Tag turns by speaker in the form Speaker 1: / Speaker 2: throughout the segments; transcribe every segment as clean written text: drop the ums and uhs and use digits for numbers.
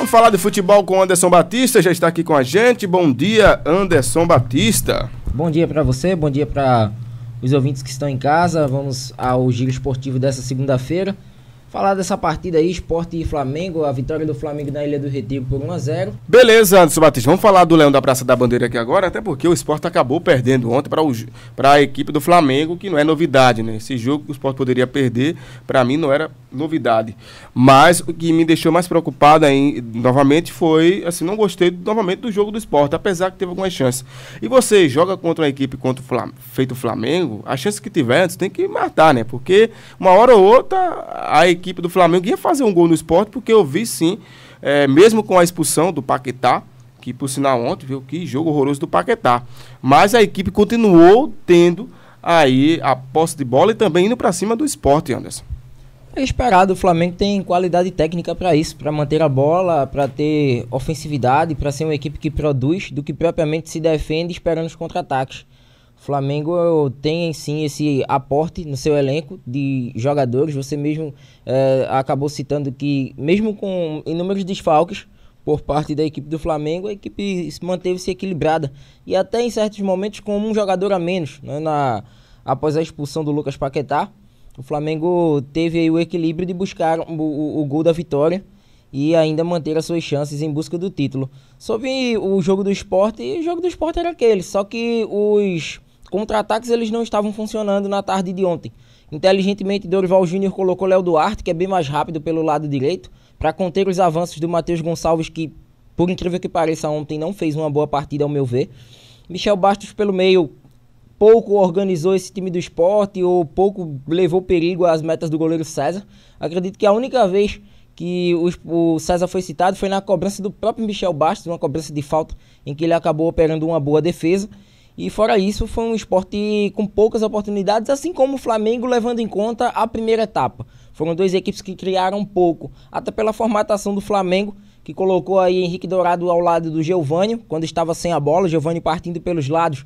Speaker 1: Vamos falar de futebol com o Anderson Batista, já está aqui com a gente. Bom dia, Anderson Batista.
Speaker 2: Bom dia para você, bom dia para os ouvintes que estão em casa. Vamos ao giro esportivo dessa segunda-feira. Falar dessa partida aí, Sport e Flamengo, a vitória do Flamengo na Ilha do Retiro por 1-0.
Speaker 1: Beleza, Anderson Batista, vamos falar do Leão da Praça da Bandeira aqui agora, até porque o Sport acabou perdendo ontem para a equipe do Flamengo, que não é novidade, né? Esse jogo que o Sport poderia perder, para mim não era novidade. Mas o que me deixou mais preocupado aí, novamente, foi, assim, não gostei novamente do jogo do Sport, apesar que teve algumas chances. E você joga contra uma equipe feito o Flamengo, as chances que tiver, você tem que matar, né? Porque uma hora ou outra a equipe do Flamengo ia fazer um gol no Sport, porque eu vi sim, mesmo com a expulsão do Paquetá, que por sinal ontem, viu, que jogo horroroso do Paquetá, mas a equipe continuou tendo aí a posse de bola e também indo para cima do Sport, Anderson.
Speaker 2: É esperado, o Flamengo tem qualidade técnica para isso, para manter a bola, para ter ofensividade, para ser uma equipe que produz, do que propriamente se defende esperando os contra-ataques. O Flamengo tem sim esse aporte no seu elenco de jogadores. Você mesmo acabou citando que, mesmo com inúmeros desfalques por parte da equipe do Flamengo, a equipe manteve-se equilibrada e até em certos momentos com um jogador a menos, né, após a expulsão do Lucas Paquetá. O Flamengo teve aí o equilíbrio de buscar o gol da vitória e ainda manter as suas chances em busca do título. Sobre o jogo do Sport, o jogo do Sport era aquele, só que os contra-ataques eles não estavam funcionando na tarde de ontem. Inteligentemente, Dorival Júnior colocou Léo Duarte, que é bem mais rápido pelo lado direito, para conter os avanços do Matheus Gonçalves, que, por incrível que pareça, ontem não fez uma boa partida ao meu ver. Michel Bastos pelo meio pouco organizou esse time do Sport ou pouco levou perigo às metas do goleiro César. Acredito que a única vez que o César foi citado foi na cobrança do próprio Michel Bastos, uma cobrança de falta em que ele acabou operando uma boa defesa. E fora isso, foi um Sport com poucas oportunidades, assim como o Flamengo, levando em conta a primeira etapa. Foram duas equipes que criaram pouco, até pela formatação do Flamengo, que colocou aí Henrique Dourado ao lado do Geovânio, quando estava sem a bola, Geovânio partindo pelos lados,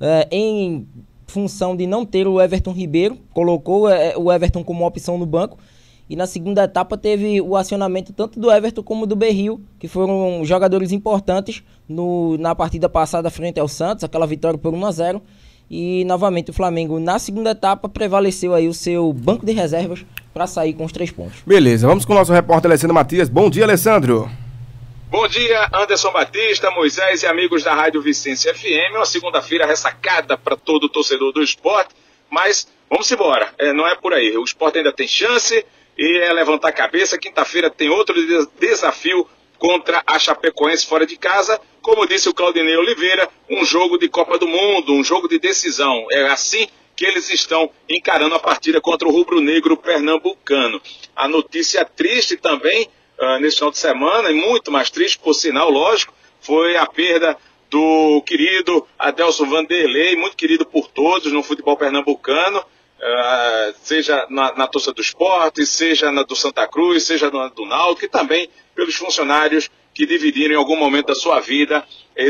Speaker 2: em função de não ter o Everton Ribeiro, colocou o Everton como opção no banco. E na segunda etapa teve o acionamento tanto do Everton como do Berril, que foram jogadores importantes na partida passada frente ao Santos, aquela vitória por 1-0. E novamente o Flamengo na segunda etapa prevaleceu aí o seu banco de reservas para sair com os 3 pontos.
Speaker 1: Beleza, vamos com o nosso repórter Alessandro Matias. Bom dia, Alessandro.
Speaker 3: Bom dia, Anderson Batista, Moisés e amigos da Rádio Vicência FM. Uma segunda-feira ressacada para todo torcedor do Sport, mas vamos embora, não é por aí. O Sport ainda tem chance e é levantar a cabeça. Quinta-feira tem outro desafio contra a Chapecoense fora de casa. Como disse o Claudinei Oliveira, um jogo de Copa do Mundo, um jogo de decisão. É assim que eles estão encarando a partida contra o rubro-negro pernambucano. A notícia triste também, nesse final de semana, e muito mais triste, por sinal, lógico, foi a perda do querido Adelson Vanderlei, muito querido por todos no futebol pernambucano, seja na torcida do Sport, seja na do Santa Cruz, seja na do Náutico, e também pelos funcionários que dividiram em algum momento da sua vida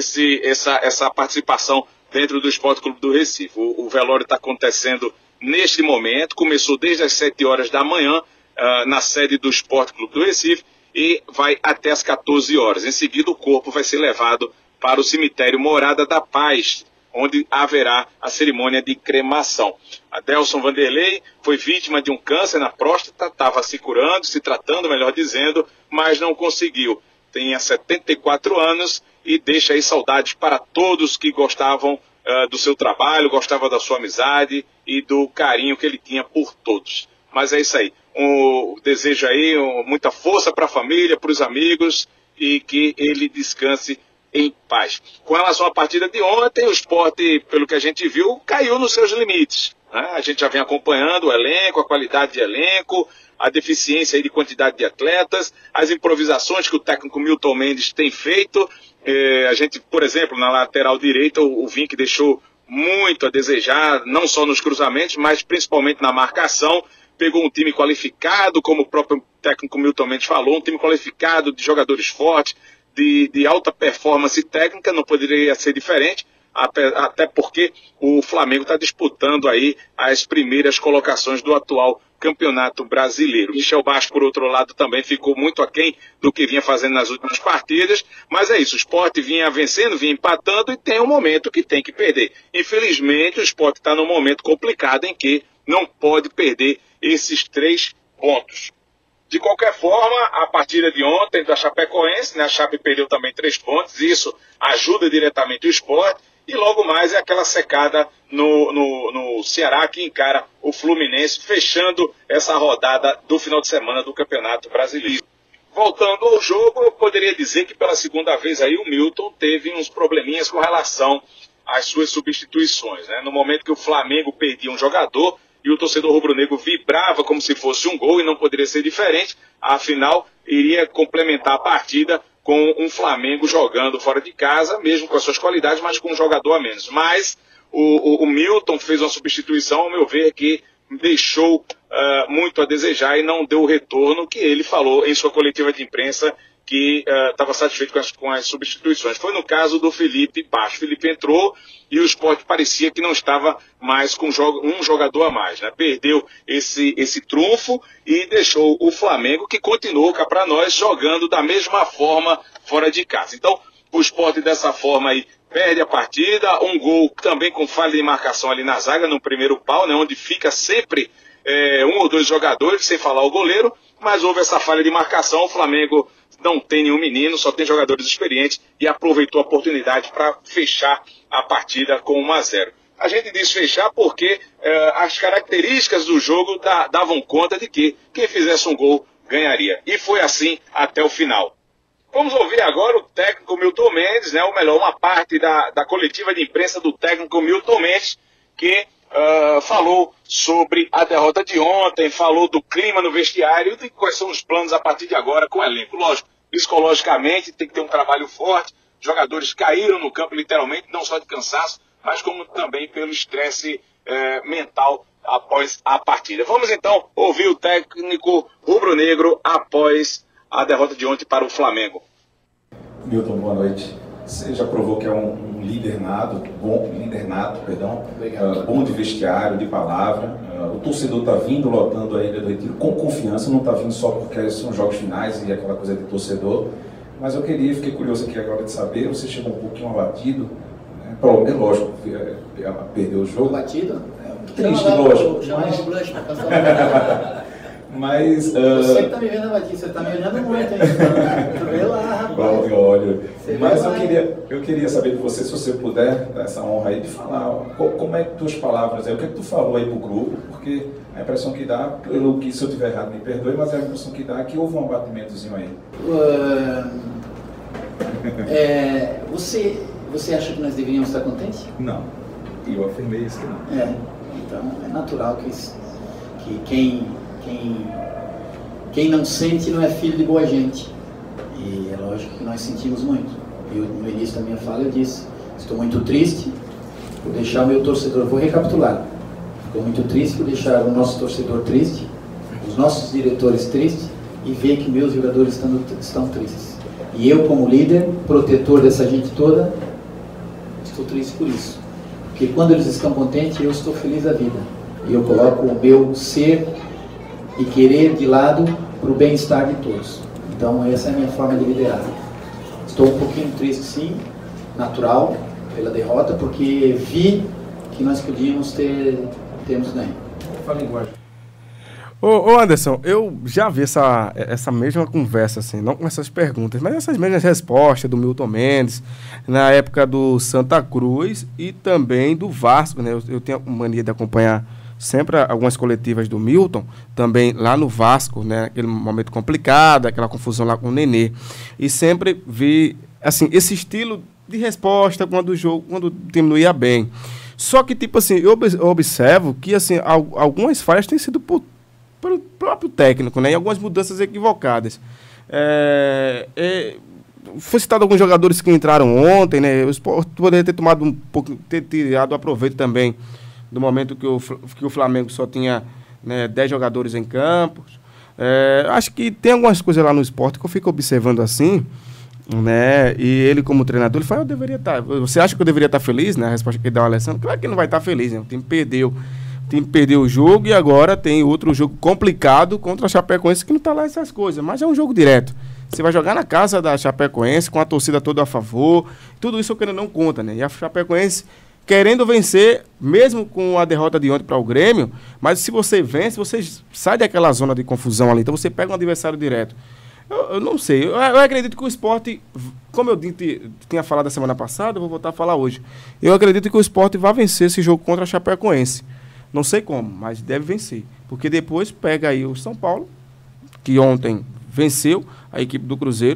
Speaker 3: essa participação dentro do Sport Clube do Recife. O velório está acontecendo neste momento, começou desde as 7 horas da manhã, na sede do Sport Clube do Recife, e vai até as 14 horas. Em seguida, o corpo vai ser levado para o cemitério Morada da Paz, onde haverá a cerimônia de cremação. Adelson Vanderlei foi vítima de um câncer na próstata, estava se curando, se tratando, melhor dizendo, mas não conseguiu. Tem 74 anos e deixa aí saudades para todos que gostavam do seu trabalho, gostavam da sua amizade e do carinho que ele tinha por todos. Mas é isso aí. Desejo aí muita força para a família, para os amigos e que ele descanse em paz. Com relação à partida de ontem, o Sport, pelo que a gente viu, caiu nos seus limites, né? A gente já vem acompanhando o elenco, a qualidade de elenco, a deficiência aí de quantidade de atletas, as improvisações que o técnico Milton Mendes tem feito. A gente, por exemplo, na lateral direita, o Vinck deixou muito a desejar, não só nos cruzamentos, mas principalmente na marcação. Pegou um time qualificado, como o próprio técnico Milton Mendes falou, um time qualificado de jogadores fortes, de alta performance técnica, não poderia ser diferente, até porque o Flamengo está disputando aí as primeiras colocações do atual Campeonato Brasileiro. Michel Bastos, por outro lado, também ficou muito aquém do que vinha fazendo nas últimas partidas, mas é isso, o Sport vinha vencendo, vinha empatando e tem um momento que tem que perder. Infelizmente, o Sport está num momento complicado em que não pode perder esses 3 pontos. De qualquer forma, a partida de ontem da Chapecoense, né, a Chape perdeu também 3 pontos, isso ajuda diretamente o Sport. E logo mais é aquela secada no Ceará que encara o Fluminense, fechando essa rodada do final de semana do Campeonato Brasileiro. Voltando ao jogo, eu poderia dizer que pela segunda vez aí o Milton teve uns probleminhas com relação às suas substituições, né? No momento que o Flamengo perdia um jogador e o torcedor rubro-negro vibrava como se fosse um gol e não poderia ser diferente, afinal iria complementar a partida com um Flamengo jogando fora de casa, mesmo com as suas qualidades, mas com um jogador a menos. Mas o Milton fez uma substituição, ao meu ver, que deixou muito a desejar e não deu o retorno que ele falou em sua coletiva de imprensa, que estava satisfeito com as substituições. Foi no caso do Felipe Bastos. Felipe entrou e o Sport parecia que não estava mais com um jogador a mais, né? Perdeu esse trunfo e deixou o Flamengo, que continuou cá para nós, jogando da mesma forma fora de casa. Então, o Sport dessa forma aí perde a partida, um gol também com falha de marcação ali na zaga, no primeiro pau, né? Onde fica sempre um ou dois jogadores, sem falar o goleiro, mas houve essa falha de marcação, o Flamengo não tem nenhum menino, só tem jogadores experientes e aproveitou a oportunidade para fechar a partida com 1-0. A gente diz fechar porque as características do jogo davam conta de que quem fizesse um gol ganharia. E foi assim até o final. Vamos ouvir agora o técnico Milton Mendes, né, ou melhor, uma parte da coletiva de imprensa do técnico Milton Mendes, que falou sobre a derrota de ontem, falou do clima no vestiário e quais são os planos a partir de agora com o elenco. Lógico, psicologicamente tem que ter um trabalho forte, jogadores caíram no campo literalmente, não só de cansaço, mas como também pelo estresse mental após a partida. Vamos então ouvir o técnico rubro-negro após a derrota de ontem para o Flamengo.
Speaker 4: Milton, boa noite. Você já provou que é um líder nato, bom de vestiário, de palavra. O torcedor está vindo, lotando a Ilha do Retiro com confiança, não está vindo só porque são jogos finais e aquela coisa de torcedor. Mas eu fiquei curioso aqui agora de saber, você chegou um pouquinho abatido, né? É lógico, perdeu o jogo.
Speaker 5: Abatido?
Speaker 4: Triste, lógico. Mas...
Speaker 5: Você que está me vendo abatido, você está me olhando muito, hein? Tu vê lá, rapaz.
Speaker 4: Eu olho. Mas eu queria saber de você, se você puder, dar essa honra aí de falar, como é que tuas palavras, o que é que tu falou aí pro grupo, porque a impressão que dá, pelo que se eu estiver errado me perdoe, mas a impressão que dá é que houve um abatimentozinho aí.
Speaker 5: Você acha que nós deveríamos estar contentes?
Speaker 4: Não. Eu afirmei isso que não.
Speaker 5: Então é natural que quem não sente não é filho de boa gente. E é lógico que nós sentimos muito. No início da minha fala eu disse, estou muito triste por deixar o meu torcedor, vou recapitular, estou muito triste por deixar o nosso torcedor triste, os nossos diretores tristes e ver que meus jogadores estão tristes. E eu, como líder, protetor dessa gente toda, estou triste por isso. Porque quando eles estão contentes, eu estou feliz da vida. E eu coloco o meu ser e querer de lado para o bem-estar de todos. Então essa é a minha forma de liderar. Estou um pouquinho triste, sim, natural, pela derrota, porque vi que nós podíamos termos ganho.
Speaker 4: Fala linguagem.
Speaker 1: Ô Anderson, eu já vi essa mesma conversa, assim, não com essas perguntas, mas essas mesmas respostas do Milton Mendes, na época do Santa Cruz e também do Vasco, né? Eu tenho a mania de acompanhar sempre algumas coletivas do Milton, também lá no Vasco, né? Aquele momento complicado, aquela confusão lá com o Nenê. E sempre vi, assim, esse estilo de resposta quando o time não ia bem. Só que, tipo assim, eu observo que, assim, algumas falhas têm sido pelo próprio técnico, né? E algumas mudanças equivocadas. Foi citado alguns jogadores que entraram ontem, né? O Sport poderia ter tomado ter tirado aproveito também do momento que o Flamengo só tinha, né, 10 jogadores em campo. Acho que tem algumas coisas lá no Sport que eu fico observando assim, né? E ele, como treinador, ele fala, eu deveria estar. Você acha que eu deveria estar feliz, né? A resposta que ele dá ao Alessandro, claro que ele não vai estar feliz, né? O time perdeu time perdeu o jogo e agora tem outro jogo complicado contra a Chapecoense, que não tá lá essas coisas, mas é um jogo direto. Você vai jogar na casa da Chapecoense, com a torcida toda a favor, tudo isso eu quero não conta, né? E a Chapecoense querendo vencer, mesmo com a derrota de ontem para o Grêmio, mas se você vence, você sai daquela zona de confusão ali, então você pega um adversário direto. Eu não sei, eu acredito que o Sport, como eu tinha falado a semana passada, eu vou voltar a falar hoje, eu acredito que o Sport vai vencer esse jogo contra a Chapecoense. Não sei como, mas deve vencer. Porque depois pega aí o São Paulo, que ontem venceu a equipe do Cruzeiro.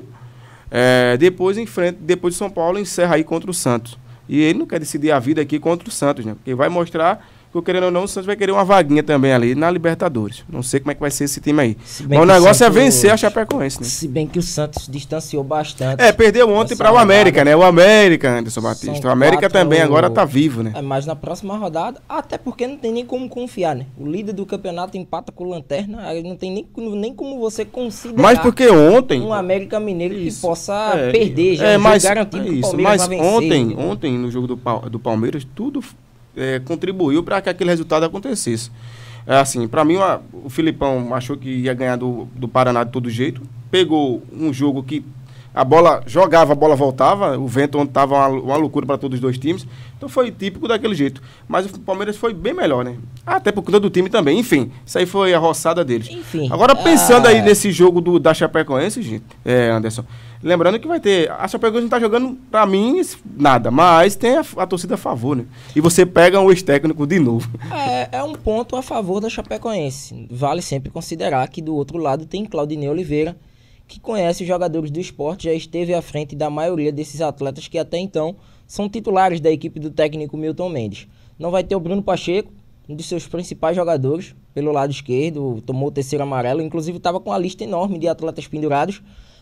Speaker 1: Depois de São Paulo, encerra aí contra o Santos. E ele não quer decidir a vida aqui contra o Santos, né? Porque vai mostrar que, querendo ou não, o Santos vai querer uma vaguinha também ali na Libertadores. Não sei como é que vai ser esse time aí. Mas o negócio é vencer a Chapecoense, né?
Speaker 2: Se bem que o Santos distanciou bastante.
Speaker 1: Perdeu ontem para o América, né? O América, Anderson Batista. O América também agora tá vivo, né?
Speaker 2: Mas na próxima rodada, até porque não tem nem como confiar, né? O líder do campeonato empata com o Lanterna, aí não tem nem como você considerar.
Speaker 1: Mas porque ontem...
Speaker 2: um América Mineiro que possa perder, já
Speaker 1: mas
Speaker 2: garantido que o Palmeiras
Speaker 1: mas
Speaker 2: vai vencer.
Speaker 1: ontem, no jogo do Palmeiras, tudo... contribuiu para que aquele resultado acontecesse. Assim, para mim, o Filipão achou que ia ganhar do Paraná de todo jeito. Pegou um jogo que a bola jogava, a bola voltava. O vento ontem estava uma loucura para todos os dois times. Então foi típico daquele jeito. Mas o Palmeiras foi bem melhor, né? Até por conta do time também. Enfim, isso aí foi a roçada deles.
Speaker 2: Enfim,
Speaker 1: agora, pensando aí nesse jogo da Chapecoense, gente, Anderson, lembrando que vai ter... A Chapecoense não tá jogando, pra mim, nada. Mas tem a torcida a favor, né? E você pega o ex-técnico de novo.
Speaker 2: É um ponto a favor da Chapecoense. Vale sempre considerar que do outro lado tem Claudinei Oliveira, que conhece os jogadores do Sport, já esteve à frente da maioria desses atletas que até então são titulares da equipe do técnico Milton Mendes. Não vai ter o Bruno Pacheco, um dos seus principais jogadores, pelo lado esquerdo, tomou o terceiro amarelo, inclusive estava com uma lista enorme de atletas pendurados,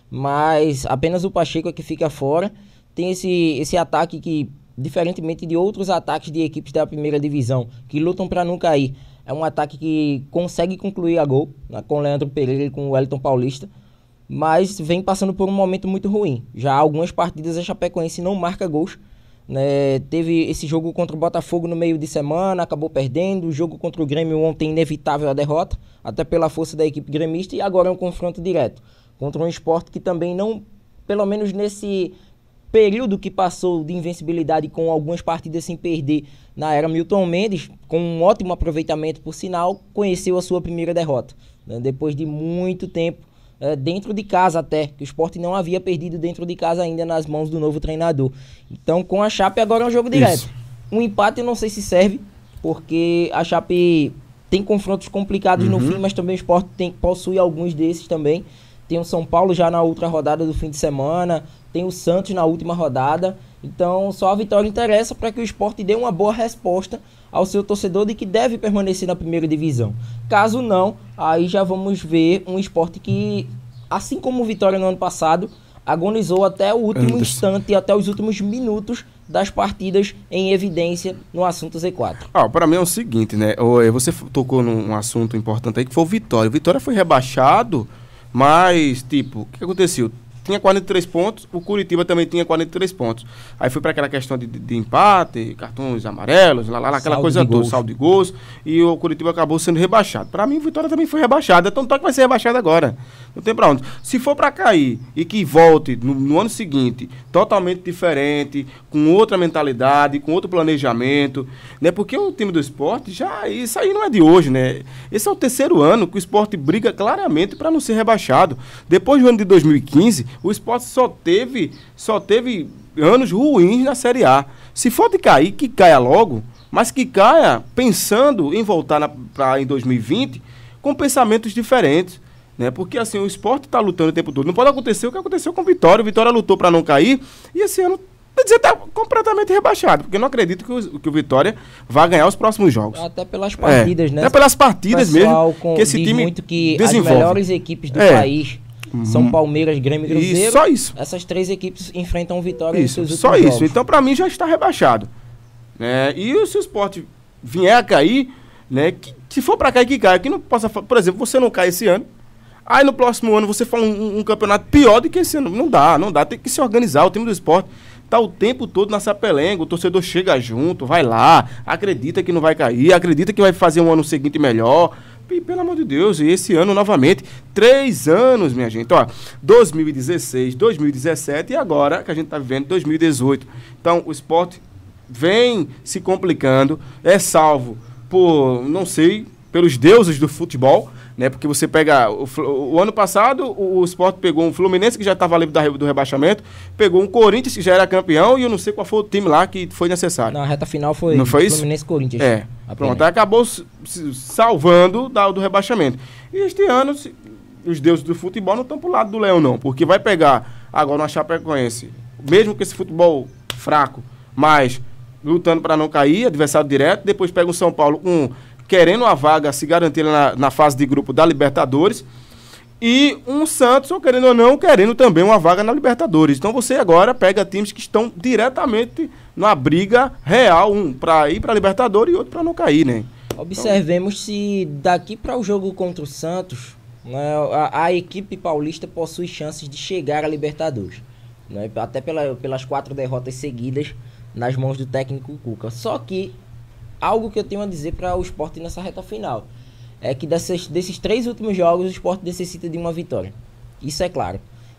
Speaker 2: mas apenas o Pacheco é que fica fora. Tem esse ataque que, diferentemente de outros ataques de equipes da primeira divisão, que lutam para não cair, é um ataque que consegue concluir a gol, com o Leandro Pereira e com o Wellington Paulista, mas vem passando por um momento muito ruim. Já há algumas partidas a Chapecoense não marca gols, né? Teve esse jogo contra o Botafogo no meio de semana, acabou perdendo. O jogo contra o Grêmio ontem, inevitável a derrota, até pela força da equipe gremista, e agora é um confronto direto contra um Sport que também não, pelo menos nesse período que passou de invencibilidade, com algumas partidas sem perder na era Milton Mendes, com um ótimo aproveitamento por sinal, conheceu a sua primeira derrota, né? Depois de muito tempo, dentro de casa até, que o Sport não havia perdido dentro de casa ainda nas mãos do novo treinador. Então com a Chape agora é um jogo direto. Isso. Um empate eu não sei se serve, porque a Chape tem confrontos complicados no fim, mas também o Sport possui alguns desses também. Tem o São Paulo já na outra rodada do fim de semana, tem o Santos na última rodada. Então só a vitória interessa para que o Sport dê uma boa resposta ao seu torcedor de que deve permanecer na primeira divisão. Caso não, aí já vamos ver um Sport que, assim como o Vitória no ano passado, agonizou até o último instante, até os últimos minutos das partidas em evidência no assunto Z4.
Speaker 1: Para mim é o seguinte, né? Você tocou num assunto importante aí que foi o Vitória. O Vitória foi rebaixado, mas, o que aconteceu? Tinha 43 pontos, o Curitiba também tinha 43 pontos. Aí foi para aquela questão de empate, cartões amarelos, aquela coisa toda, saldo de gols, e o Curitiba acabou sendo rebaixado. Para mim, o Vitória também foi rebaixado, então que vai ser rebaixado agora. Não tem para onde. Se for para cair e que volte no ano seguinte, totalmente diferente, com outra mentalidade, com outro planejamento, né? Porque o time do Sport, isso aí não é de hoje, né? Esse é o terceiro ano que o Sport briga claramente para não ser rebaixado. Depois do ano de 2015, o Sport só teve anos ruins na Série A. Se for de cair, que caia logo, mas que caia pensando em voltar em 2020 com pensamentos diferentes, né? Porque assim, o Sport está lutando o tempo todo. Não pode acontecer o que aconteceu com o Vitória. O Vitória lutou para não cair e esse ano está completamente rebaixado, porque eu não acredito que o Vitória vai ganhar os próximos jogos.
Speaker 2: Até pelas partidas, né?
Speaker 1: Até pelas partidas mesmo, que esse time
Speaker 2: muito que
Speaker 1: desenvolve.
Speaker 2: As melhores equipes do país são Palmeiras, Grêmio e Cruzeiro.
Speaker 1: E só isso.
Speaker 2: Essas três equipes enfrentam o Vitória
Speaker 1: nos seus últimos jogos. Isso. Então, para mim, já está rebaixado. E se o Sport vier a cair, né, se for para cair, que caia. Que não possa, por exemplo, você não cai esse ano, aí no próximo ano você faz um campeonato pior do que esse ano. Não dá. Tem que se organizar. O time do Sport tá o tempo todo na sapelenga, o torcedor chega junto, vai lá, acredita que não vai cair, acredita que vai fazer um ano seguinte melhor. E, pelo amor de Deus, e esse ano novamente, 3 anos, minha gente, ó, 2016, 2017 e agora que a gente tá vivendo 2018. Então, o Sport vem se complicando, é salvo por, não sei, pelos deuses do futebol, né? Porque você pega o ano passado, o Sport pegou um Fluminense que já estava livre do rebaixamento, pegou um Corinthians que já era campeão e eu não sei qual foi o time lá que foi necessário.
Speaker 2: Na reta final foi,
Speaker 1: não foi
Speaker 2: Fluminense Corinthians.
Speaker 1: É. Pronto, aí acabou se salvando do rebaixamento. E este ano, os deuses do futebol não estão pro lado do Leão, não. Porque vai pegar agora uma Chapecoense, mesmo com esse futebol fraco, mas lutando para não cair, adversário direto, depois pega o São Paulo querendo a vaga, se garantir na fase de grupo da Libertadores, e um Santos, ou querendo ou não, querendo também uma vaga na Libertadores. Então você agora pega times que estão diretamente numa briga real, um para ir para a Libertadores e outro para não cair, né?
Speaker 2: Observemos se daqui para o jogo contra o Santos, né, a equipe paulista possui chances de chegar à Libertadores, né, até pelas 4 derrotas seguidas nas mãos do técnico Cuca. Só que algo que eu tenho a dizer para o Sport nessa reta final é que desses 3 últimos jogos o Sport necessita de uma vitória. Isso é claro.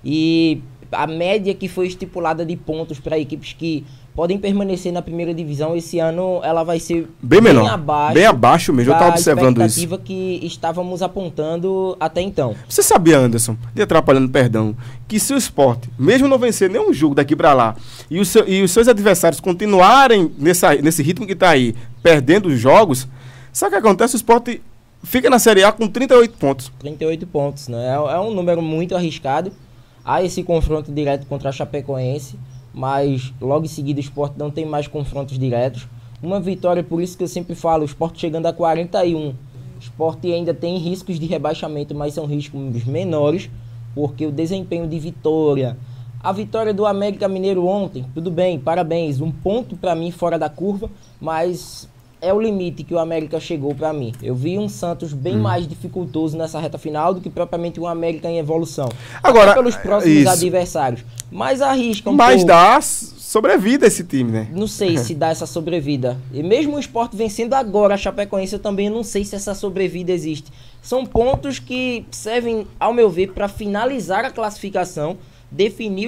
Speaker 2: E a média que foi estipulada de pontos para equipes que podem permanecer na primeira divisão esse ano, ela vai ser
Speaker 1: bem menor, bem abaixo mesmo. Eu estava observando isso.
Speaker 2: A expectativa que estávamos apontando até então.
Speaker 1: Você sabia, Anderson, de atrapalhando, perdão, que se o Sport, mesmo não vencer nenhum jogo daqui para lá, e os seus adversários continuarem nesse ritmo que está aí, perdendo os jogos, sabe o que acontece? O Sport fica na Série A com 38 pontos.
Speaker 2: 38 pontos, né? É um número muito arriscado. Há esse confronto direto contra a Chapecoense, mas logo em seguida o Sport não tem mais confrontos diretos. Uma vitória, por isso que eu sempre falo, o Sport chegando a 41. O Sport ainda tem riscos de rebaixamento, mas são riscos menores, porque o desempenho de Vitória... A vitória do América Mineiro ontem, tudo bem, parabéns, um ponto para mim fora da curva, mas é o limite que o América chegou para mim. Eu vi um Santos bem mais dificultoso nessa reta final do que propriamente um América em evolução.
Speaker 1: Agora,
Speaker 2: até pelos próximos adversários. Mas arrisca um
Speaker 1: pouco.
Speaker 2: Mas
Speaker 1: dá sobrevida esse time, né?
Speaker 2: Não sei se dá essa sobrevida. E mesmo o Sport vencendo agora a Chapecoense, eu também não sei se essa sobrevida existe. São pontos que servem, ao meu ver, para finalizar a classificação, definir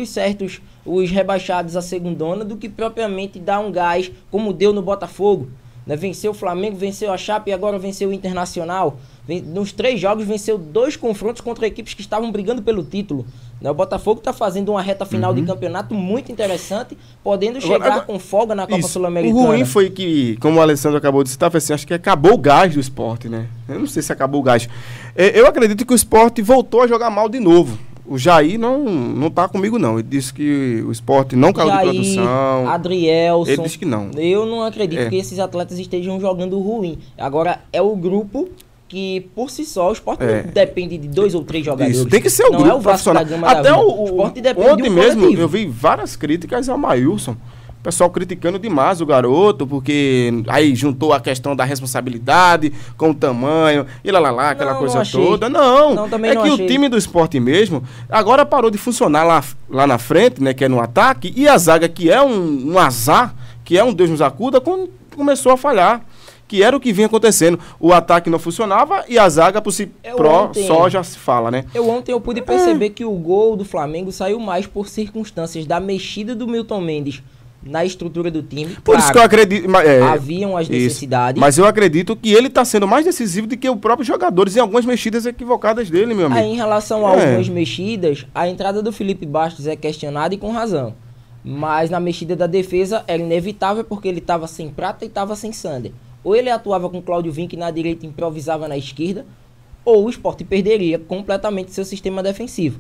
Speaker 2: os rebaixados à segundona, do que propriamente dar um gás, como deu no Botafogo. Né? Venceu o Flamengo, venceu a Chape e agora venceu o Internacional. Nos 3 jogos venceu 2 confrontos contra equipes que estavam brigando pelo título. Né? O Botafogo está fazendo uma reta final de campeonato muito interessante, podendo chegar com folga na Copa Sul-Americana.
Speaker 1: O ruim foi que, como o Alessandro acabou de citar, assim, acho que acabou o gás do Sport, né? Eu não sei se acabou o gás. Eu acredito que o Sport voltou a jogar mal de novo. O Jair não tá comigo, não. Ele disse que o Sport não caiu de produção.
Speaker 2: Adrielson.
Speaker 1: Ele disse que não.
Speaker 2: Eu não acredito que esses atletas estejam jogando ruim. Agora, é o grupo que, por si só, o Sport não depende de 2 ou 3 jogadores.
Speaker 1: Isso, tem que ser o grupo profissional.
Speaker 2: Até o Sport depende
Speaker 1: ontem mesmo, eu vi várias críticas ao Maílson. O pessoal criticando demais o garoto, porque aí juntou a questão da responsabilidade com o tamanho, e aquela coisa toda. Não, também não que achei. O time do Sport mesmo agora parou de funcionar lá na frente, né, que é no ataque, e a zaga, que é um azar, que é um Deus nos acuda, começou a falhar. Que era o que vinha acontecendo. O ataque não funcionava e a zaga por si só já se fala, né?
Speaker 2: Ontem eu pude perceber que o gol do Flamengo saiu mais por circunstâncias da mexida do Milton Mendes na estrutura do time.
Speaker 1: Por isso que eu acredito...
Speaker 2: haviam as necessidades.
Speaker 1: Mas eu acredito que ele está sendo mais decisivo do que os próprios jogadores em algumas mexidas equivocadas dele, meu amigo.
Speaker 2: Em relação a algumas mexidas, a entrada do Felipe Bastos é questionada e com razão. Mas na mexida da defesa era inevitável porque ele estava sem Prata e estava sem Sander. Ou ele atuava com Cláudio Vinck na direita e improvisava na esquerda, ou o Sport perderia completamente seu sistema defensivo.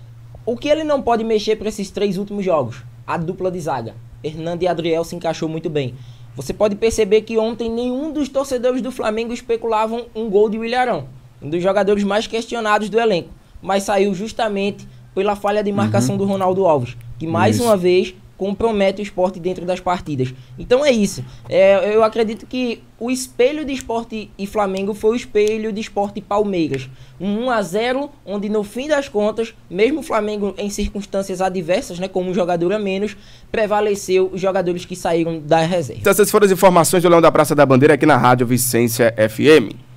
Speaker 2: O que ele não pode mexer para esses 3 últimos jogos? A dupla de zaga. Hernando e Adriel se encaixou muito bem. Você pode perceber que ontem nenhum dos torcedores do Flamengo especulavam um gol de Willian, um dos jogadores mais questionados do elenco, mas saiu justamente pela falha de marcação do Ronaldo Alves, que mais uma vez compromete o Sport dentro das partidas. Então é isso. Eu acredito que o espelho de Sport e Flamengo foi o espelho de Sport e Palmeiras. Um 1-0, onde no fim das contas, mesmo o Flamengo em circunstâncias adversas, né, como um jogador a menos, prevaleceu os jogadores que saíram da reserva.
Speaker 1: Então essas foram as informações do Leão da Praça da Bandeira aqui na Rádio Vicência FM.